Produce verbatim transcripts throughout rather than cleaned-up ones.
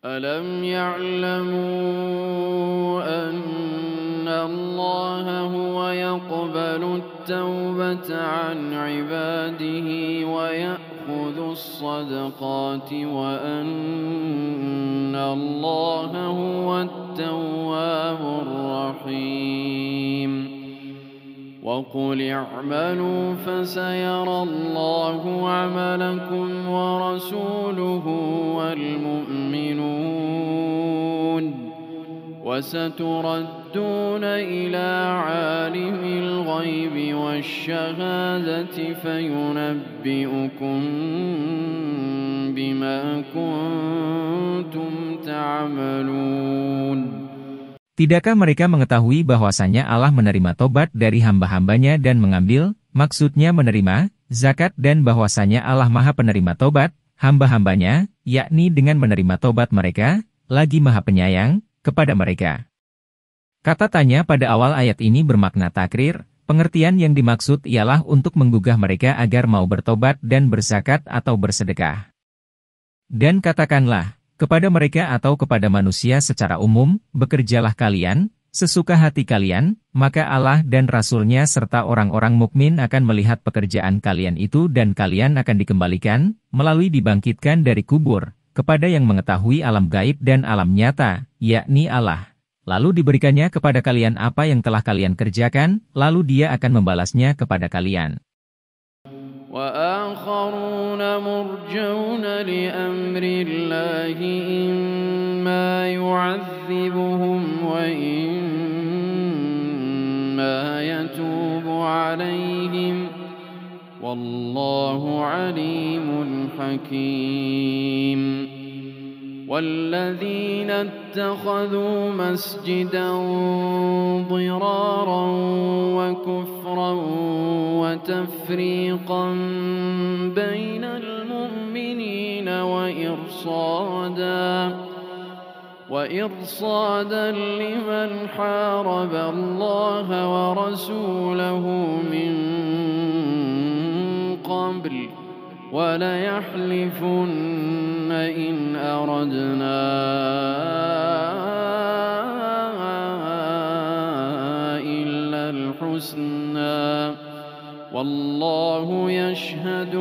ألم يعلموا أن الله هو يقبل التوبة عن عباده ويأخذ الصدقات وأن الله هو التواب الرحيم وقل اعملوا فسيرى الله عملكم ورسوله والمؤمنون وستردون إلى عالم الغيب والشهادة فينبئكم بما كنتم تعملون. Tidakkah mereka mengetahui bahwasanya Allah menerima tobat dari hamba-hambanya dan mengambil, maksudnya menerima, zakat dan bahwasanya Allah Maha Penerima tobat, hamba-hambanya, yakni dengan menerima tobat mereka, lagi Maha Penyayang, kepada mereka. Kata tanya pada awal ayat ini bermakna takrir, pengertian yang dimaksud ialah untuk menggugah mereka agar mau bertobat dan berzakat atau bersedekah. Dan katakanlah, kepada mereka atau kepada manusia secara umum, bekerjalah kalian, sesuka hati kalian, maka Allah dan Rasul-Nya serta orang-orang mukmin akan melihat pekerjaan kalian itu dan kalian akan dikembalikan, melalui dibangkitkan dari kubur, kepada yang mengetahui alam gaib dan alam nyata, yakni Allah. Lalu diberikannya kepada kalian apa yang telah kalian kerjakan, lalu Dia akan membalasnya kepada kalian. وآخرون مرجون لأمر الله إما يعذبهم وإما يتوب عليهم والله عليم حكيم والذين اتخذوا مسجدا ضرارا وكفرا وتفريقا بين المؤمنين وإرصادا وإرصادا لمن حارب الله ورسوله من قبل وَلَيَحْلِفُنَّ إِنْ أَرَدْنَا إِلَّا الْحُسْنَى وَاللَّهُ يَشْهَدُ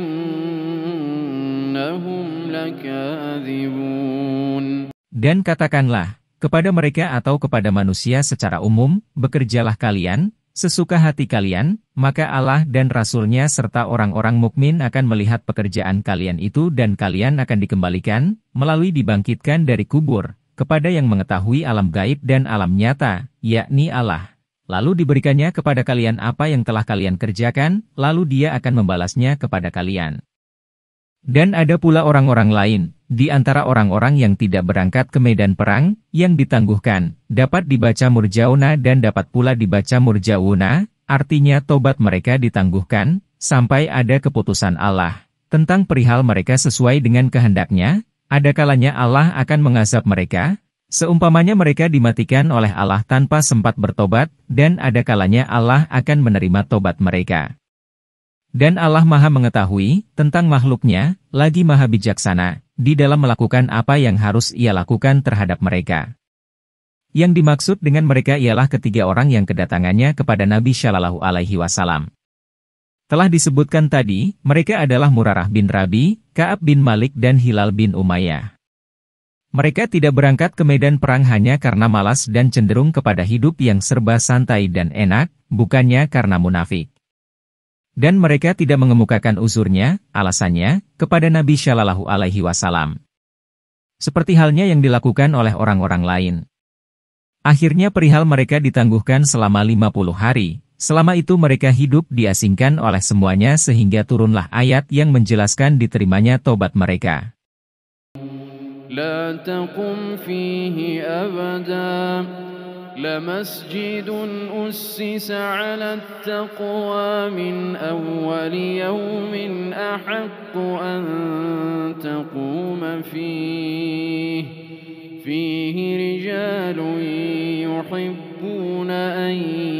إِنَّهُمْ لَكَاذِبُونَ. Dan katakanlah, kepada mereka atau kepada manusia secara umum, bekerjalah kalian, sesuka hati kalian, maka Allah dan Rasul-Nya serta orang-orang mukmin akan melihat pekerjaan kalian itu dan kalian akan dikembalikan, melalui dibangkitkan dari kubur, kepada yang mengetahui alam gaib dan alam nyata, yakni Allah. Lalu diberikannya kepada kalian apa yang telah kalian kerjakan, lalu Dia akan membalasnya kepada kalian. Dan ada pula orang-orang lain, di antara orang-orang yang tidak berangkat ke medan perang, yang ditangguhkan, dapat dibaca murjauna dan dapat pula dibaca murjauna, artinya tobat mereka ditangguhkan, sampai ada keputusan Allah. Tentang perihal mereka sesuai dengan kehendaknya, ada kalanya Allah akan mengazab mereka, seumpamanya mereka dimatikan oleh Allah tanpa sempat bertobat, dan ada kalanya Allah akan menerima tobat mereka. Dan Allah Maha Mengetahui tentang makhluknya, lagi Maha Bijaksana, di dalam melakukan apa yang harus Ia lakukan terhadap mereka. Yang dimaksud dengan mereka ialah ketiga orang yang kedatangannya kepada Nabi Shallallahu Alaihi Wasallam. Telah disebutkan tadi, mereka adalah Murarah bin Rabi, Ka'ab bin Malik dan Hilal bin Umayyah. Mereka tidak berangkat ke medan perang hanya karena malas dan cenderung kepada hidup yang serba santai dan enak, bukannya karena munafik. Dan mereka tidak mengemukakan uzurnya, alasannya, kepada Nabi Shallallahu Alaihi Wasallam. Seperti halnya yang dilakukan oleh orang-orang lain. Akhirnya perihal mereka ditangguhkan selama lima puluh hari, selama itu mereka hidup diasingkan oleh semuanya sehingga turunlah ayat yang menjelaskan diterimanya tobat mereka. La taqum fihi abada لمسجد أسس على التقوى من أول يوم أحق أن تقوم فيه فيه رجال يحبون أن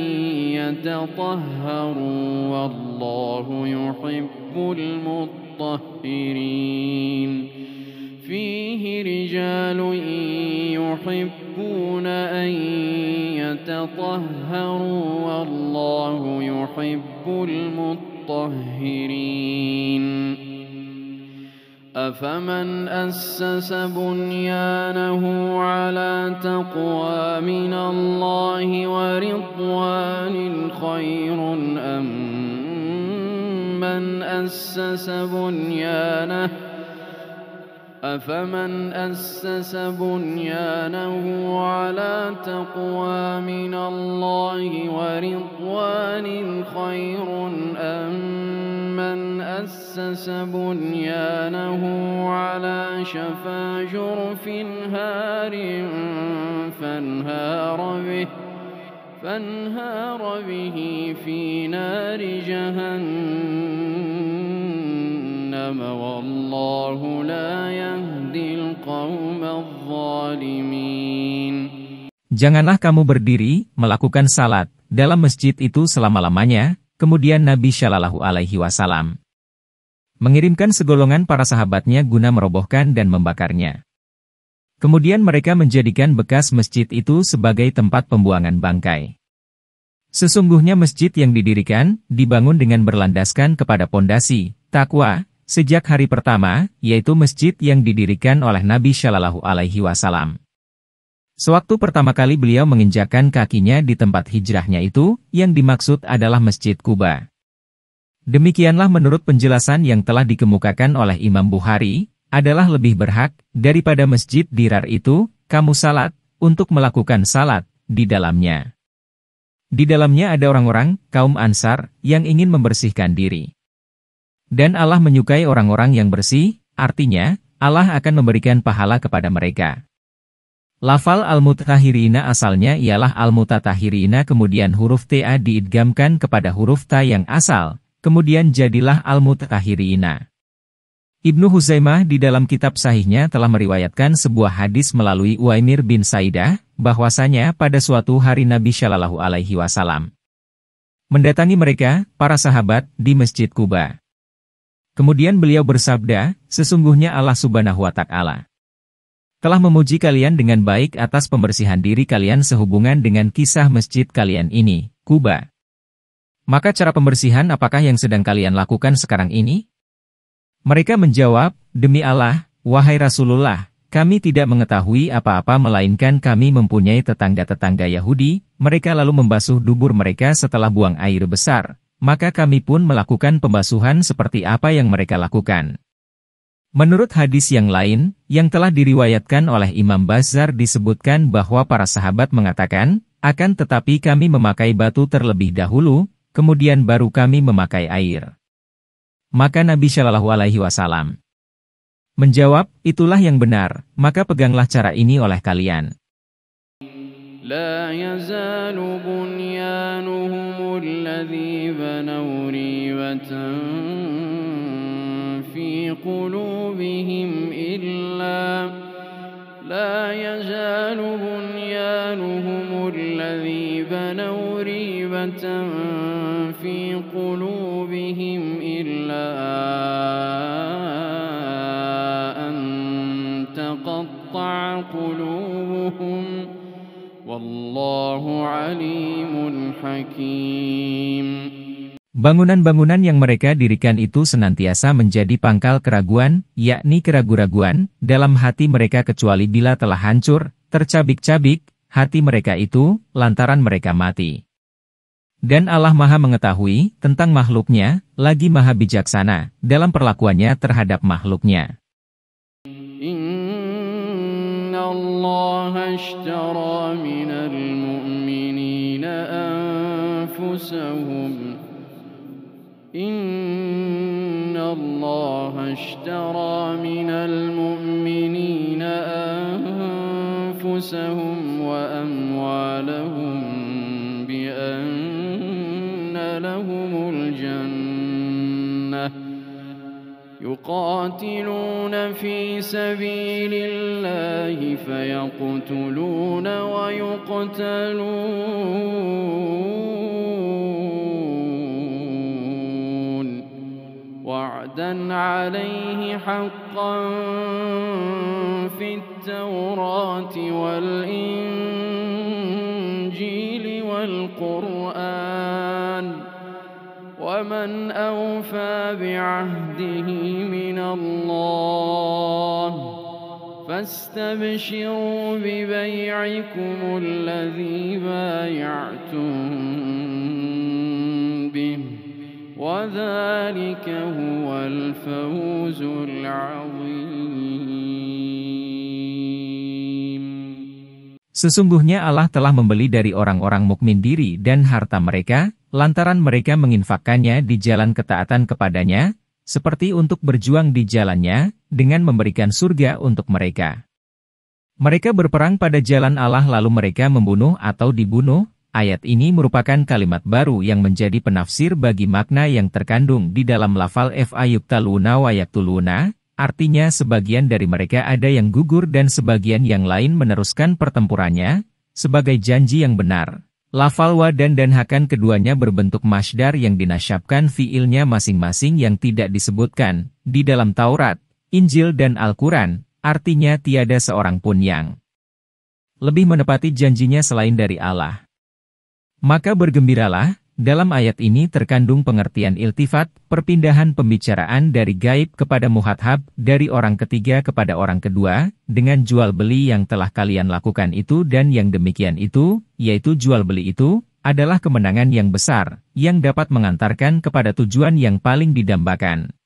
يتطهروا والله يحب المطهرين فيه رجال رجال يحبون أن يتطهروا والله يحب المطهرين أفمن أسس بنيانه على تقوى من الله ورضوان خير أم من أسس بنيانه أفمن أسس بنيانه على تقوى من الله ورضوان خير أم من أسس بنيانه على شفا جرف هار فانهار به فانهار به في نار جهنم والله لا يهدي القوم الظالمين. Janganlah kamu berdiri, melakukan salat, dalam masjid itu selama-lamanya. Kemudian Nabi Shallallahu Alaihi Wasallam mengirimkan segolongan para sahabatnya guna merobohkan dan membakarnya. Kemudian mereka menjadikan bekas masjid itu sebagai tempat pembuangan bangkai. Sesungguhnya masjid yang didirikan, dibangun dengan berlandaskan kepada pondasi takwa, sejak hari pertama, yaitu masjid yang didirikan oleh Nabi Shallallahu Alaihi Wasallam. Sewaktu pertama kali beliau menginjakkan kakinya di tempat hijrahnya itu, yang dimaksud adalah Masjid Kuba. Demikianlah menurut penjelasan yang telah dikemukakan oleh Imam Bukhari, adalah lebih berhak, daripada masjid dirar itu, kamu salat, untuk melakukan salat, di dalamnya. Di dalamnya ada orang-orang, kaum Ansar, yang ingin membersihkan diri. Dan Allah menyukai orang-orang yang bersih, artinya, Allah akan memberikan pahala kepada mereka. Lafal al-mutatahhirina asalnya ialah al-mutatahhirina kemudian huruf ta diidgamkan kepada huruf ta yang asal, kemudian jadilah al-mutatahhirina. Ibnu Huzaimah di dalam kitab sahihnya telah meriwayatkan sebuah hadis melalui Uwaimir bin Saidah, bahwasanya pada suatu hari Nabi Shallallahu Alaihi Wasallam mendatangi mereka, para sahabat, di Masjid Kuba. Kemudian beliau bersabda, sesungguhnya Allah Subhanahu wa Ta'ala telah memuji kalian dengan baik atas pembersihan diri kalian sehubungan dengan kisah masjid kalian ini, Kuba. Maka cara pembersihan apakah yang sedang kalian lakukan sekarang ini? Mereka menjawab, demi Allah, wahai Rasulullah, kami tidak mengetahui apa-apa melainkan kami mempunyai tetangga-tetangga Yahudi, mereka lalu membasuh dubur mereka setelah buang air besar, maka kami pun melakukan pembasuhan seperti apa yang mereka lakukan. Menurut hadis yang lain, yang telah diriwayatkan oleh Imam Bazzar disebutkan bahwa para sahabat mengatakan, akan tetapi kami memakai batu terlebih dahulu, kemudian baru kami memakai air. Maka Nabi Shallallahu Alaihi Wasallam menjawab, itulah yang benar, maka peganglah cara ini oleh kalian. لا يزال بنيانهم الذي بنوا ريبة في قلوبهم إلا لا يزال بنيانهم الذي بنوا ريبة في قلوبهم إلا أن تقطع قلوبهم والله عليم حكيم. Bangunan-bangunan yang mereka dirikan itu senantiasa menjadi pangkal keraguan, yakni keraguan-raguan, dalam hati mereka kecuali bila telah hancur, tercabik-cabik, hati mereka itu, lantaran mereka mati. Dan Allah Maha mengetahui tentang makhluknya, lagi Maha bijaksana, dalam perlakuannya terhadap makhluknya. Inna Allah ashtara minal mu'minina anfusahum إن الله اشترى من المؤمنين أنفسهم وأموالهم بأن لهم الجنة يقاتلون في سبيل الله فيقتلون ويقتلون وعدا عليه حقا في التوراة والإنجيل والقرآن ومن أوفى بعهده من الله فاستبشروا ببيعكم الذي بايعتم به وذلك هو الفوز العظيم. Sesungguhnya Allah telah membeli dari orang-orang mukmin diri dan harta mereka, lantaran mereka menginfakkannya di jalan ketaatan kepadanya, seperti untuk berjuang di jalannya, dengan memberikan surga untuk mereka. Mereka berperang pada jalan Allah lalu mereka membunuh atau dibunuh. Ayat ini merupakan kalimat baru yang menjadi penafsir bagi makna yang terkandung di dalam lafal fayuqtaluna wa yaqtuluna, artinya sebagian dari mereka ada yang gugur dan sebagian yang lain meneruskan pertempurannya, sebagai janji yang benar. Lafal wa dan dan hakan keduanya berbentuk masdar yang dinasyabkan fiilnya masing-masing yang tidak disebutkan di dalam Taurat, Injil dan Al-Quran, artinya tiada seorang pun yang lebih menepati janjinya selain dari Allah. Maka bergembiralah, dalam ayat ini terkandung pengertian iltifat, perpindahan pembicaraan dari gaib kepada muhathab, dari orang ketiga kepada orang kedua, dengan jual beli yang telah kalian lakukan itu dan yang demikian itu, yaitu jual beli itu, adalah kemenangan yang besar, yang dapat mengantarkan kepada tujuan yang paling didambakan.